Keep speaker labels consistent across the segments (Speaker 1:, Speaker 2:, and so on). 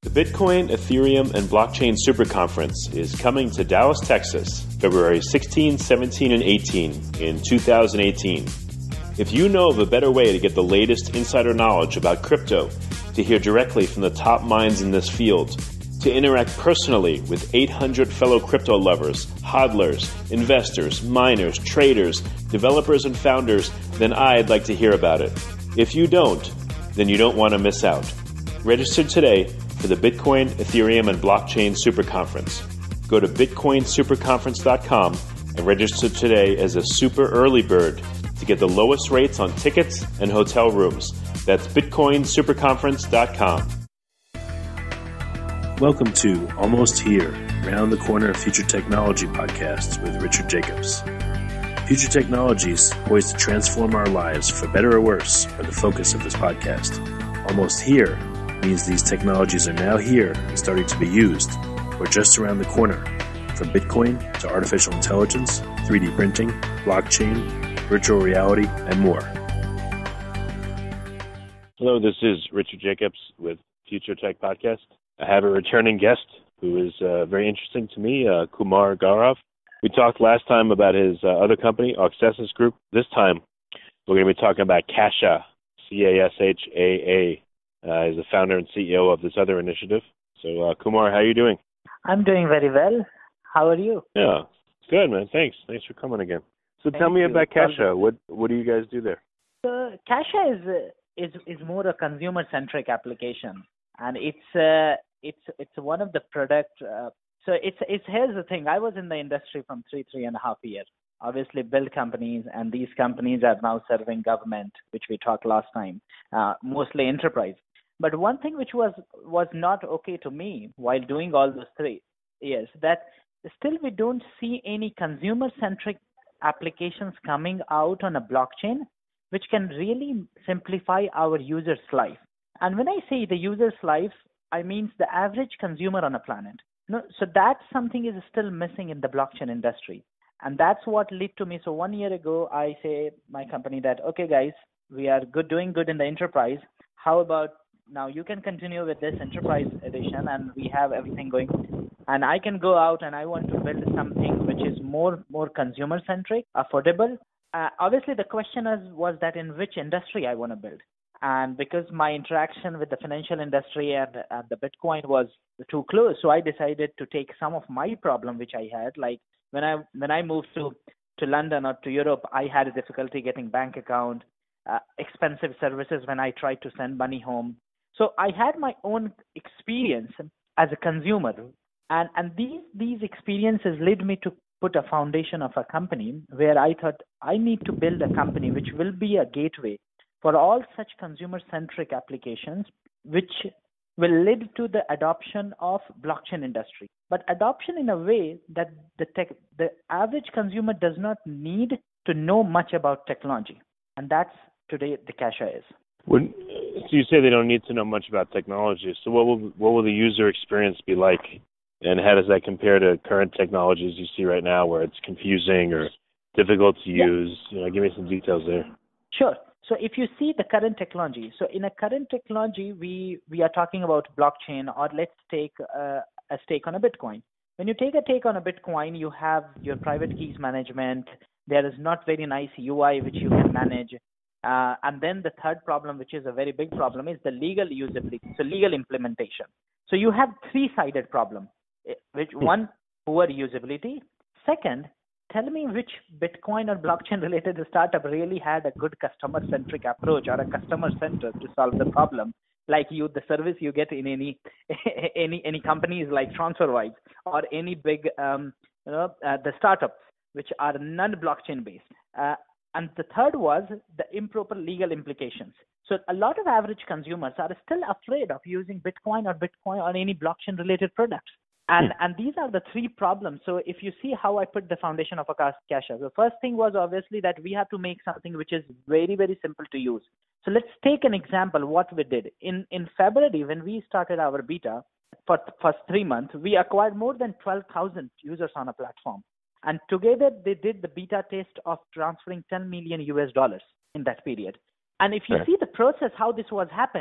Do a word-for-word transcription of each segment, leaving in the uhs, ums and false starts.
Speaker 1: The Bitcoin, Ethereum, and Blockchain Super Conference is coming to Dallas, Texas, February sixteenth, seventeenth, and eighteenth in two thousand eighteen. If you know of a better way to get the latest insider knowledge about crypto, to hear directly from the top minds in this field, to interact personally with eight hundred fellow crypto lovers, hodlers, investors, miners, traders, developers, and founders, then I'd like to hear about it. If you don't, then you don't want to miss out. Register today for the Bitcoin, Ethereum, and Blockchain Super Conference. Go to bitcoin super conference dot com and register today as a super early bird to get the lowest rates on tickets and hotel rooms. That's bitcoin super conference dot com.
Speaker 2: Welcome to Almost Here, Round the Corner Future Technology podcast with Richard Jacobs. Future technologies poised to transform our lives for better or worse are the focus of this podcast. Almost Here means these technologies are now here and starting to be used, or just around the corner, from Bitcoin to artificial intelligence, three D printing, blockchain, virtual reality, and more.
Speaker 1: Hello, this is Richard Jacobs with Future Tech Podcast. I have a returning guest who is uh, very interesting to me, uh, Kumar Gaurav. We talked last time about his uh, other company, Auxesis Group. This time, we're going to be talking about Cashaa, C A S H A A. Uh, he's the founder and C E O of this other initiative. So, uh, Kumar, how are you doing?
Speaker 3: I'm doing very well. How are you?
Speaker 1: Yeah, good, man. Thanks. Thanks for coming again. So,
Speaker 3: Thank
Speaker 1: tell me
Speaker 3: you.
Speaker 1: about Cashaa. What What do you guys do there?
Speaker 3: So, Cashaa is uh, is is more a consumer-centric application, and it's uh, it's it's one of the product. Uh, so, it's it's here's the thing. I was in the industry from three three and a half years. Obviously, build companies, and these companies are now serving government, which we talked last time, uh, mostly enterprise. But one thing which was was not okay to me while doing all those three is that still we don't see any consumer-centric applications coming out on a blockchain which can really simplify our user's life. And when I say the user's life, I mean the average consumer on a planet. No, so that something is still missing in the blockchain industry. And that's what led to me. So one year ago, I say my company that, okay, guys, we are good doing good in the enterprise. How about now you can continue with this enterprise edition and we have everything going. And I can go out and I want to build something which is more more consumer-centric, affordable. Uh, obviously, the question is, was that in which industry I want to build. And because my interaction with the financial industry and, and the Bitcoin was too close, so I decided to take some of my problem which I had. Like when I when I moved to, to London or to Europe, I had a difficulty getting bank account, uh, expensive services when I tried to send money home. So I had my own experience as a consumer, and, and these these experiences led me to put a foundation of a company where I thought I need to build a company which will be a gateway for all such consumer-centric applications, which will lead to the adoption of blockchain industry. But adoption in a way that the tech, the average consumer does not need to know much about technology, and that's today the Cashaa is.
Speaker 1: When, so you say they don't need to know much about technology. So what will what will the user experience be like, and how does that compare to current technologies you see right now, where it's confusing or difficult to
Speaker 3: Yeah.
Speaker 1: use? You know, give me some details there.
Speaker 3: Sure. So if you see the current technology, so in a current technology, we we are talking about blockchain, or let's take uh, a stake on a Bitcoin. When you take a take on a Bitcoin, you have your private keys management. There is not very nice U I which you can manage. Uh, and then the third problem, which is a very big problem, is the legal usability, so legal implementation. So you have three-sided problem, which one, poor usability. Second, tell me which Bitcoin or blockchain-related startup really had a good customer-centric approach or a customer center to solve the problem, like you, the service you get in any any any companies like TransferWise or any big um, you know uh, the startups which are non-blockchain based. Uh, And the third was the improper legal implications. So a lot of average consumers are still afraid of using Bitcoin or Bitcoin or any blockchain related products. And hmm. and these are the three problems. So if you see how I put the foundation of a Cashaa, the first thing was obviously that we have to make something which is very, very simple to use. So let's take an example what we did. In, in February, when we started our beta for the first three months, we acquired more than twelve thousand users on a platform. And together they did the beta test of transferring ten million U S dollars in that period. And if you
Speaker 1: Right.
Speaker 3: see the process, how this was happened,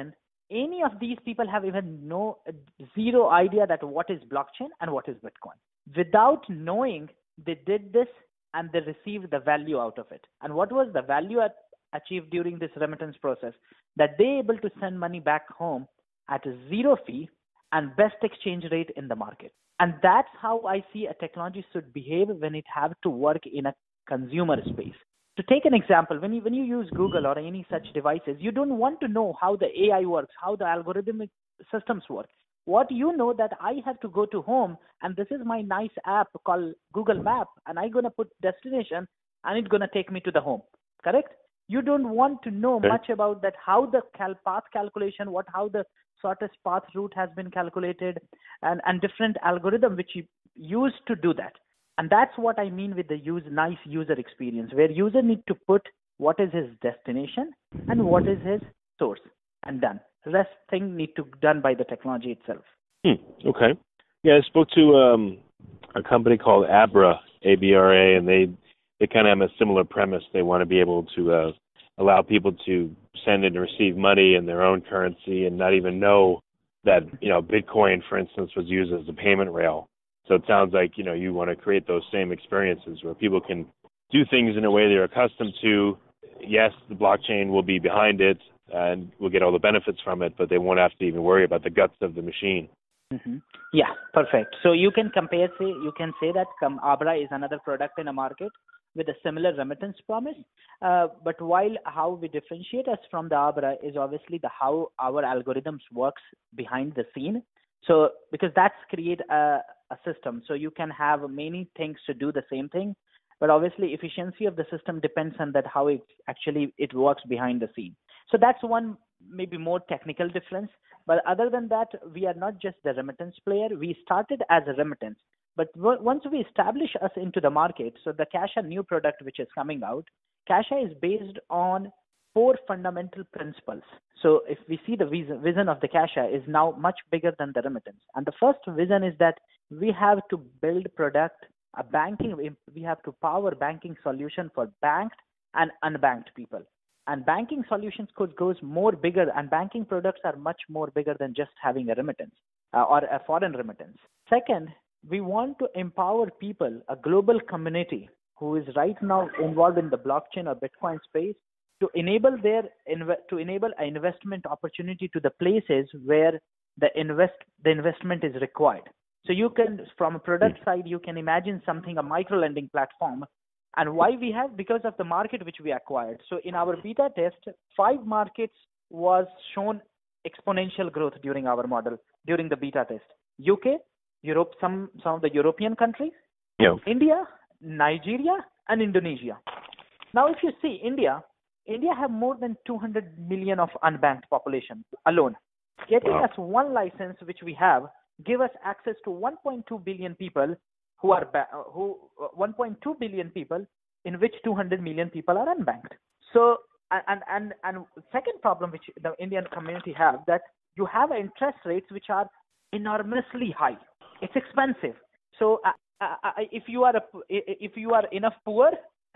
Speaker 3: any of these people have even no zero idea that what is blockchain and what is Bitcoin. Without knowing, they did this and they received the value out of it. And what was the value at, achieved during this remittance process? That they able to send money back home at a zero fee and best exchange rate in the market. And that's how I see a technology should behave when it have to work in a consumer space. To take an example, when you when you use Google or any such devices, you don't want to know how the A I works, how the algorithmic systems work. What you know that I have to go to home and this is my nice app called Google Map and I'm going to put destination and it's going to take me to the home. Correct? You don't want to know
Speaker 1: okay.
Speaker 3: much about that, how the cal- path calculation, what how the shortest path route has been calculated and, and different algorithm which you use to do that. And that's what I mean with the use nice user experience, where user need to put what is his destination and what is his source and done. The rest thing need to be done by the technology itself.
Speaker 1: Hmm. Okay. Yeah, I spoke to um, a company called Abra, A B R A, and they, they kind of have a similar premise. They want to be able to uh, allow people to send and receive money in their own currency and not even know that, you know, Bitcoin, for instance, was used as a payment rail. So it sounds like, you know, you want to create those same experiences where people can do things in a way they're accustomed to. Yes, the blockchain will be behind it and we'll get all the benefits from it, but they won't have to even worry about the guts of the machine.
Speaker 3: Mm-hmm. Yeah, perfect. So you can compare, say, you can say that um, Abra is another product in a market with a similar remittance promise. Uh, but while how we differentiate us from the Abra is obviously the how our algorithms works behind the scene. So because that's create a, a system. So you can have many things to do the same thing, but obviously efficiency of the system depends on that how it actually it works behind the scene. So that's one maybe more technical difference. But other than that, we are not just the remittance player. We started as a remittance. But w- once we establish us into the market, so the Cashaa new product which is coming out, Cashaa is based on four fundamental principles. So if we see the vision, vision of the Cashaa is now much bigger than the remittance. And the first vision is that we have to build product, a banking, we have to power banking solution for banked and unbanked people. And banking solutions could goes more bigger, and banking products are much more bigger than just having a remittance uh, or a foreign remittance. Second, we want to empower people, a global community who is right now involved in the blockchain or Bitcoin space, to enable their to enable an investment opportunity to the places where the invest the investment is required. So you can, from a product side, you can imagine something, a micro lending platform. And why we have? Because of the market which we acquired. So in our beta test, five markets was shown exponential growth during our model, during the beta test. U K, Europe, some, some of the European countries,
Speaker 1: yeah.
Speaker 3: India, Nigeria, and Indonesia. Now, if you see India, India have more than two hundred million of unbanked population alone. Getting wow. us one license, which we have, give us access to one point two billion people who are ba- who uh, one point two billion people, in which two hundred million people are unbanked. So, and and and second problem which the Indian community have, that you have interest rates which are enormously high. It's expensive. So, uh, uh, if you are a, if you are enough poor,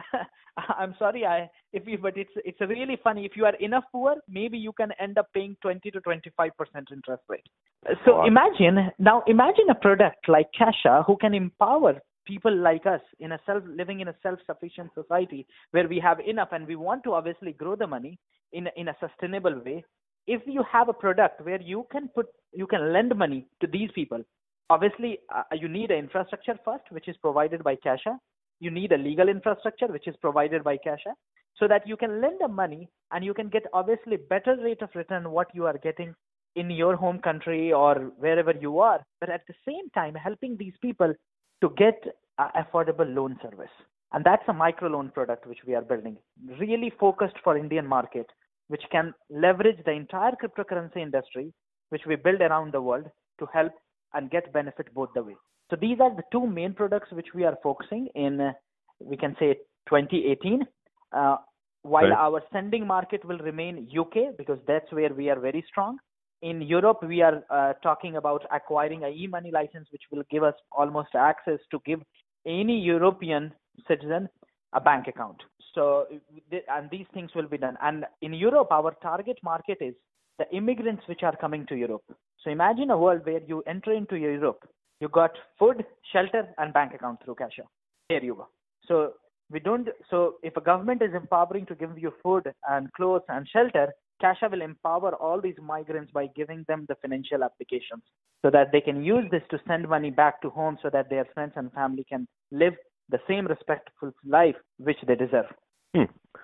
Speaker 3: I'm sorry, I if you, but it's it's really funny. If you are enough poor, maybe you can end up paying twenty to twenty-five percent interest rate. So wow. imagine now, imagine a product like Cashaa who can empower people like us in a self living in a self-sufficient society where we have enough, and we want to obviously grow the money in in a sustainable way. If you have a product where you can put you can lend money to these people, obviously uh, you need an infrastructure first, which is provided by Cashaa. You need a legal infrastructure, which is provided by Cashaa, so that you can lend the money and you can get obviously better rate of return what you are getting in your home country or wherever you are. But at the same time, helping these people to get uh, affordable loan service. And that's a microloan product which we are building, really focused for Indian market, which can leverage the entire cryptocurrency industry, which we build around the world to help and get benefit both the way. So these are the two main products which we are focusing in, uh, we can say twenty eighteen, uh, while right. our sending market will remain U K, because that's where we are very strong. In Europe, we are uh, talking about acquiring a e-money license, which will give us almost access to give any European citizen a bank account. So, and these things will be done. And in Europe, our target market is the immigrants which are coming to Europe. So imagine a world where you enter into Europe, you got food, shelter, and bank account through Cashaa. There you go. So we don't. So if a government is empowering to give you food and clothes and shelter, Cashaa will empower all these migrants by giving them the financial applications so that they can use this to send money back to home so that their friends and family can live the same respectful life which they deserve.
Speaker 4: Hmm.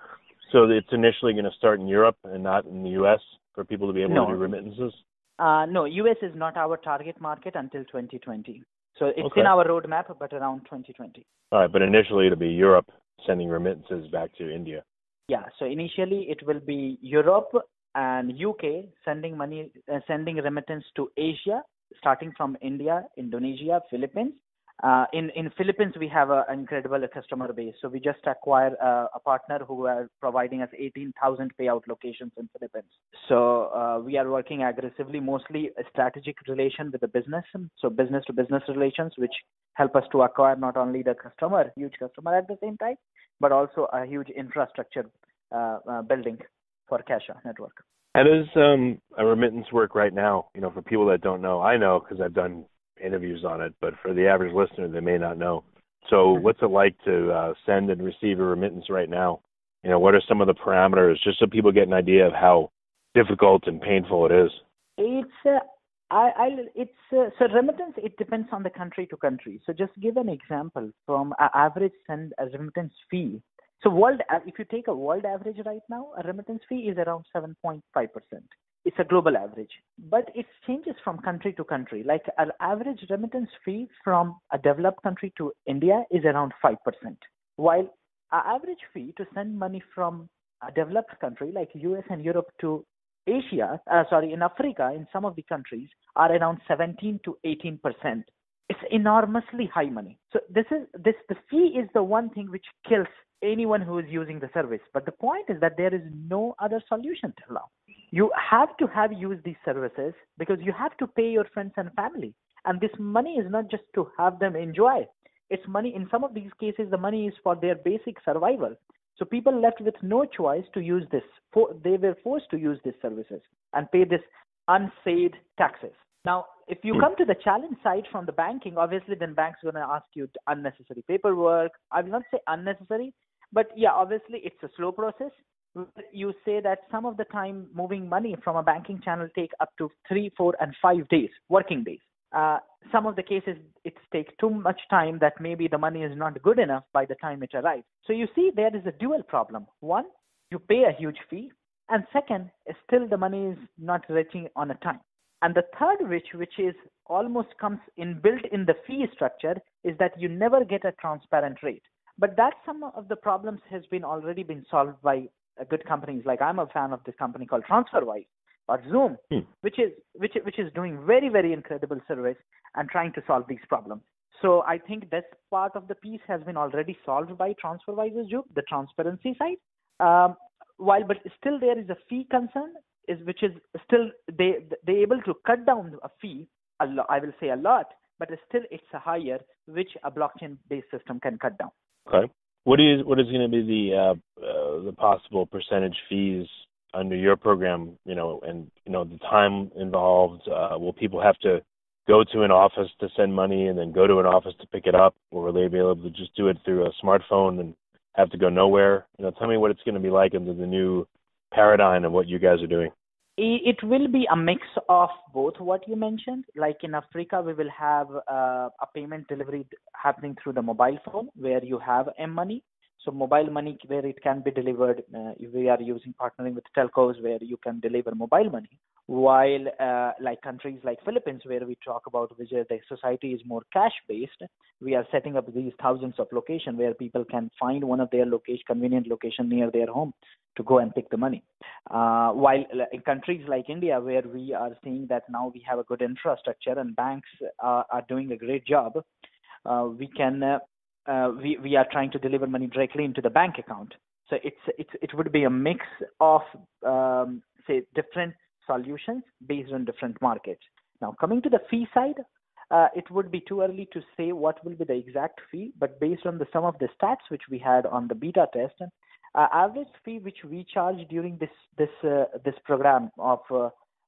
Speaker 4: So it's initially going to start in Europe and not in the U S for people to be able
Speaker 3: No.
Speaker 4: to do remittances?
Speaker 3: Uh, no, U S is not our target market until twenty twenty. So it's
Speaker 4: Okay.
Speaker 3: in our roadmap, but around twenty twenty.
Speaker 4: All right, but initially it'll be Europe sending remittances back to India.
Speaker 3: Yeah, so initially it will be Europe and U K sending money, uh, sending remittance to Asia, starting from India, Indonesia, Philippines. Uh, in in Philippines, we have a, an incredible customer base. So we just acquired a, a partner who are providing us eighteen thousand payout locations in Philippines. So uh, we are working aggressively, mostly a strategic relation with the business. So business to business relations, which help us to acquire not only the customer, huge customer at the same time, but also a huge infrastructure uh, uh, building for Cashaa network.
Speaker 4: How does um, a remittance work right now? You know, for people that don't know, I know because I've done interviews on it, but for the average listener, they may not know. So what's it like to uh, send and receive a remittance right now? You know, what are some of the parameters, just so people get an idea of how difficult and painful it is?
Speaker 3: It's uh, I, I it's uh, so remittance. It depends on the country to country. So just give an example from an average send a remittance fee. So world, if you take a world average right now, a remittance fee is around seven point five percent. It's a global average, but it changes from country to country. Like an average remittance fee from a developed country to India is around five percent, while an average fee to send money from a developed country like U S and Europe to Asia, uh, sorry, in Africa, in some of the countries, are around seventeen to eighteen percent. It's enormously high money. So this is this the fee is the one thing which kills anyone who is using the service. But the point is that there is no other solution till now. You have to have used these services because you have to pay your friends and family. And this money is not just to have them enjoy. It's money. In some of these cases, the money is for their basic survival. So people left with no choice to use this. They were forced to use these services and pay this unsaid taxes. Now, if you come to the challenge side from the banking, obviously then banks are going to ask you unnecessary paperwork. I will not say unnecessary, but yeah, obviously it's a slow process. You say that some of the time moving money from a banking channel take up to three, four, and five days, working days. Uh, some of the cases it takes too much time that maybe the money is not good enough by the time it arrives. So you see there is a dual problem. One, you pay a huge fee, and second, still the money is not reaching on a time. And the third, which which is almost comes in built in the fee structure, is that you never get a transparent rate. But that some of the problems has been already been solved by uh, good companies. Like I'm a fan of this company called TransferWise or Zoom, hmm. which is which which is doing very very incredible service and trying to solve these problems. So I think this part of the piece has been already solved by TransferWise's job, the transparency side. Um, while but still there is a fee concern, is which is still they they able to cut down a fee a lot. I will say a lot, but still it's a higher which a blockchain based system can cut down.
Speaker 4: Okay. What is what is going to be the uh, uh, the possible percentage fees under your program? You know, and you know the time involved. Uh, will people have to go to an office to send money and then go to an office to pick it up, or will they be able to just do it through a smartphone and have to go nowhere? You know, tell me what it's going to be like under the new paradigm of what you guys are doing.
Speaker 3: It will be a mix of both what you mentioned. Like in Africa, we will have uh, a payment delivery happening through the mobile phone where you have M-Money. So mobile money where it can be delivered. Uh, we are using partnering with telcos where you can deliver mobile money. While uh, like countries like Philippines where we talk about which the society is more cash-based, we are setting up these thousands of locations where people can find one of their location, convenient location near their home to go and pick the money. Uh, while in countries like India, where we are seeing that now we have a good infrastructure and banks uh, are doing a great job, uh, we can uh, uh, we we are trying to deliver money directly into the bank account. So it's it's it would be a mix of um, say different solutions based on different markets. Now coming to the fee side, uh, it would be too early to say what will be the exact fee, but based on the some of the stats which we had on the beta test. Uh, average fee which we charge during this this uh, this program of uh,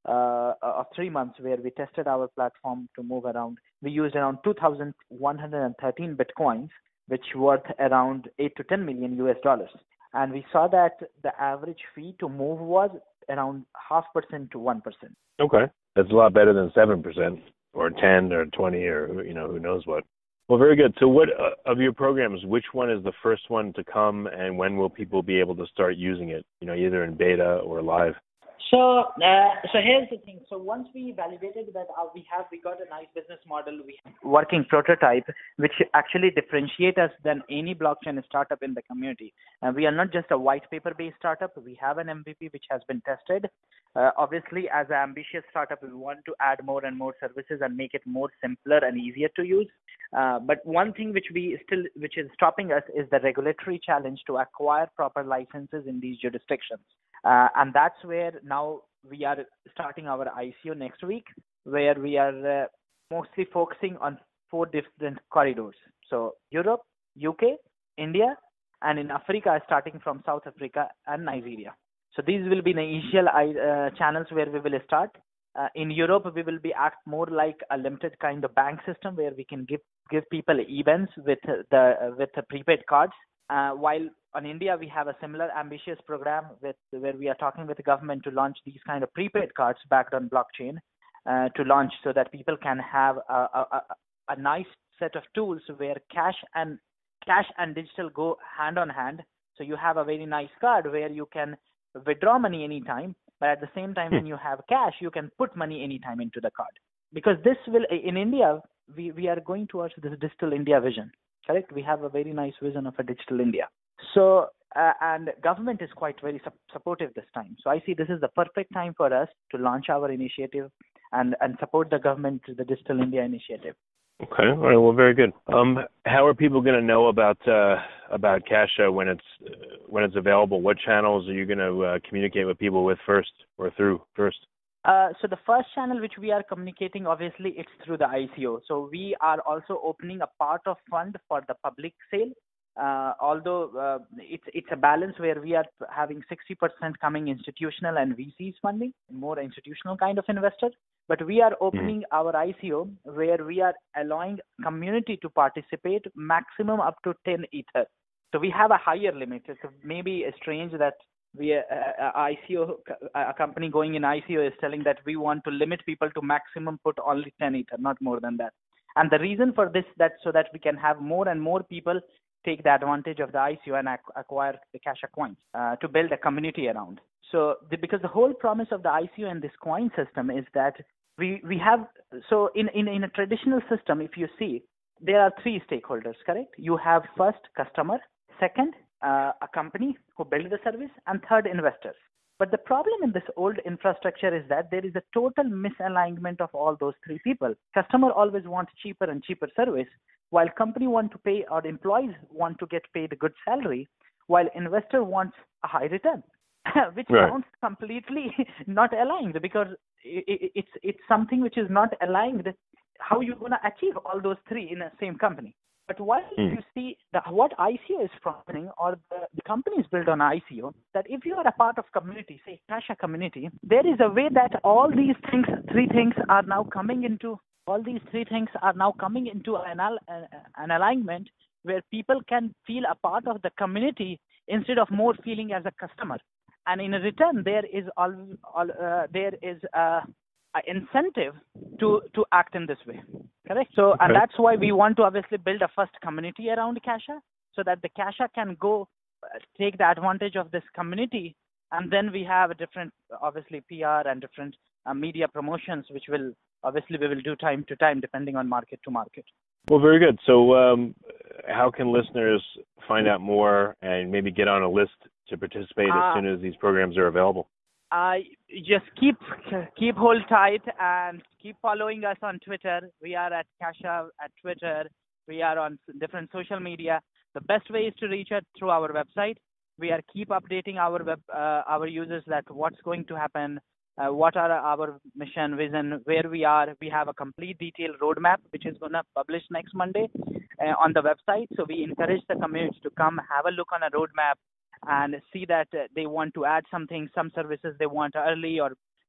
Speaker 3: uh, of three months where we tested our platform to move around. We used around two thousand one hundred thirteen Bitcoins, which worth around eight to ten million U S dollars. And we saw that the average fee to move was around half percent to one percent.
Speaker 4: Okay. That's a lot better than seven percent or ten or twenty or, you know, who knows what. Well, very good. So what uh, of your programs, which one is the first one to come, and when will people be able to start using it, you know, either in beta or live?
Speaker 3: So, uh, so here's the thing. So once we validated that uh, we have, we got a nice business model, we have working prototype, which actually differentiate us than any blockchain startup in the community. And we are not just a white paper based startup. We have an M V P which has been tested. Uh, obviously, as an ambitious startup, we want to add more and more services and make it more simpler and easier to use. Uh, but one thing which we still, which is stopping us, is the regulatory challenge to acquire proper licenses in these jurisdictions. Uh, and that's where now we are starting our I C O next week, where we are uh, mostly focusing on four different corridors. So Europe, U K, India, and in Africa, starting from South Africa and Nigeria. So these will be the initial uh, channels where we will start. Uh, in Europe, we will be act more like a limited kind of bank system where we can give give people E B A Ns with the uh, with the prepaid cards. Uh, while on India, we have a similar ambitious program with where we are talking with the government to launch these kind of prepaid cards backed on blockchain uh, to launch, so that people can have a, a, a, a nice set of tools where cash and cash and digital go hand on hand. So you have a very nice card where you can withdraw money anytime, but at the same time, when you have cash, you can put money anytime into the card. Because this will, in India, we, we are going towards this digital India vision, correct? We have a very nice vision of a digital India. So, uh, and government is quite very su- supportive this time. So I see this is the perfect time for us to launch our initiative and, and support the government to the Digital India initiative.
Speaker 4: Okay. All right. Well, very good. Um, how are people going to know about uh, about Cashaa when it's uh, when it's available? What channels are you going to uh, communicate with people with first or through first?
Speaker 3: Uh, so the first channel which we are communicating, obviously, it's through the I C O. So we are also opening a part of fund for the public sale. Uh, although uh, it's it's a balance where we are having sixty percent coming institutional and V Cs funding, more institutional kind of investor. But we are opening mm-hmm. our I C O where we are allowing community to participate maximum up to ten Ether. So we have a higher limit. It's maybe strange that we uh, I C O a company going in I C O is telling that we want to limit people to maximum put only ten Ether, not more than that. And the reason for this that so that we can have more and more people take the advantage of the I C O and acquire the Cashaa coins uh, to build a community around. So the, because the whole promise of the I C O and this coin system is that we, we have, so in, in, in a traditional system, if you see, there are three stakeholders, correct? You have first customer, second uh, a company who build the service, and third investors. But the problem in this old infrastructure is that there is a total misalignment of all those three people. Customer always wants cheaper and cheaper service, while company want to pay or employees want to get paid a good salary, while investor wants a high return, which right. sounds completely not aligned, because it, it's it's something which is not aligned. How you going to achieve all those three in the same company? But while mm. you see the, what I C O is promising, or the, the companies built on I C O, that if you are a part of community, say Cashaa community, there is a way that all these things, three things are now coming into, all these three things are now coming into an, an alignment where people can feel a part of the community instead of more feeling as a customer. And in return, there is all, all uh, there is a, a incentive to to act in this way, correct? So, okay. And that's why we want to obviously build a first community around Cashaa, so that the Cashaa can go uh, take the advantage of this community, and then we have a different, obviously, P R and different uh, media promotions, which will obviously we will do time to time depending on market to market.
Speaker 4: Well, very good. So, um, how can listeners find out more and maybe get on a list to participate uh, as soon as these programs are available?
Speaker 3: Uh, just keep keep hold tight and keep following us on Twitter. We are at Cashaa at Twitter. We are on different social media. The best way is to reach us through our website. We are keep updating our web uh, our users that what's going to happen, uh, what are our mission, vision, where we are. We have a complete detailed roadmap which is going to publish next Monday uh, on the website. So we encourage the community to come have a look on a roadmap and see that uh, they want to add something, some services they want early, or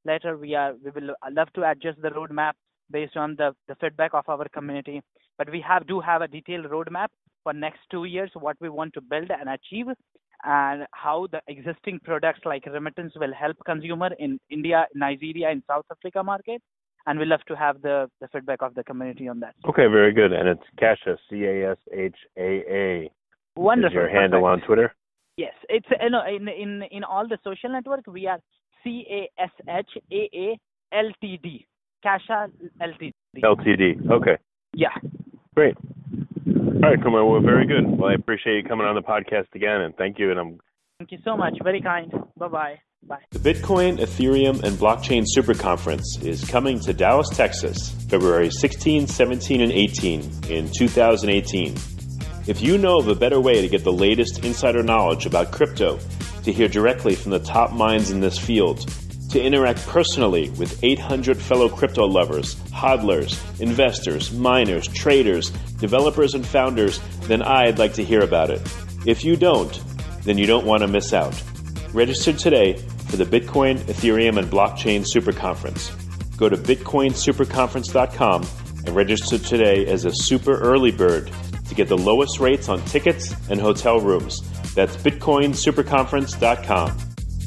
Speaker 3: later. We are we will love to adjust the roadmap based on the, the feedback of our community. But we have do have a detailed roadmap for next two years, what we want to build and achieve, and how the existing products like remittance will help consumer in India, Nigeria, and South Africa market. And we love to have the, the feedback of the community on that.
Speaker 4: Okay, very good. And it's Cashaa, C A S H A A.
Speaker 3: Wonderful.
Speaker 4: Is your handle
Speaker 3: perfect.
Speaker 4: on Twitter?
Speaker 3: Yes, it's you know in in in all the social network we are C A S H A A L T D, Cashaa L T D.
Speaker 4: L T D. Okay.
Speaker 3: Yeah.
Speaker 4: Great. All right, Kumar. Well, very good. Well, I appreciate you coming on the podcast again, and thank you. And I'm.
Speaker 3: Thank you so much. Very kind. Bye bye. Bye.
Speaker 1: The Bitcoin, Ethereum, and Blockchain Super Conference is coming to Dallas, Texas, February sixteenth, seventeenth, and eighteenth in two thousand eighteen. If you know of a better way to get the latest insider knowledge about crypto, to hear directly from the top minds in this field, to interact personally with eight hundred fellow crypto lovers, hodlers, investors, miners, traders, developers, and founders, then I'd like to hear about it. If you don't, then you don't want to miss out. Register today for the Bitcoin, Ethereum, and Blockchain Super Conference. Go to bitcoin super conference dot com and register today as a super early bird to get the lowest rates on tickets and hotel rooms. That's bitcoin super conference dot com.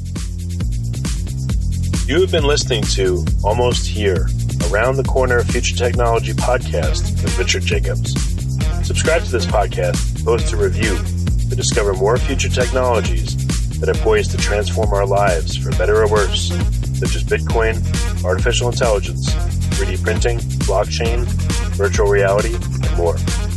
Speaker 2: You have been listening to Almost Here, Around the Corner Future Technology podcast with Richard Jacobs. Subscribe to this podcast, post a review to discover more future technologies that are poised to transform our lives for better or worse, such as Bitcoin, artificial intelligence, three D printing, blockchain, virtual reality, and more.